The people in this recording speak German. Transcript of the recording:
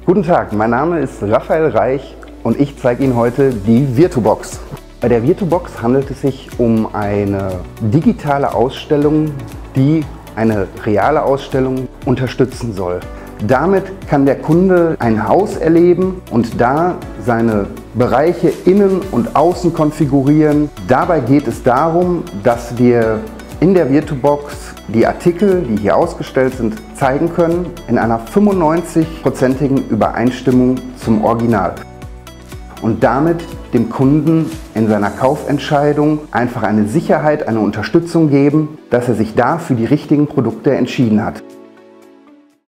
Guten Tag, mein Name ist Raphael Reich und ich zeige Ihnen heute die Virtubox. Bei der Virtubox handelt es sich um eine digitale Ausstellung, die eine reale Ausstellung unterstützen soll. Damit kann der Kunde ein Haus erleben und da seine Bereiche innen und außen konfigurieren. Dabei geht es darum, dass wir in der Virtubox die Artikel, die hier ausgestellt sind, zeigen können in einer 95%igen Übereinstimmung zum Original. Und damit dem Kunden in seiner Kaufentscheidung einfach eine Sicherheit, eine Unterstützung geben, dass er sich da für die richtigen Produkte entschieden hat.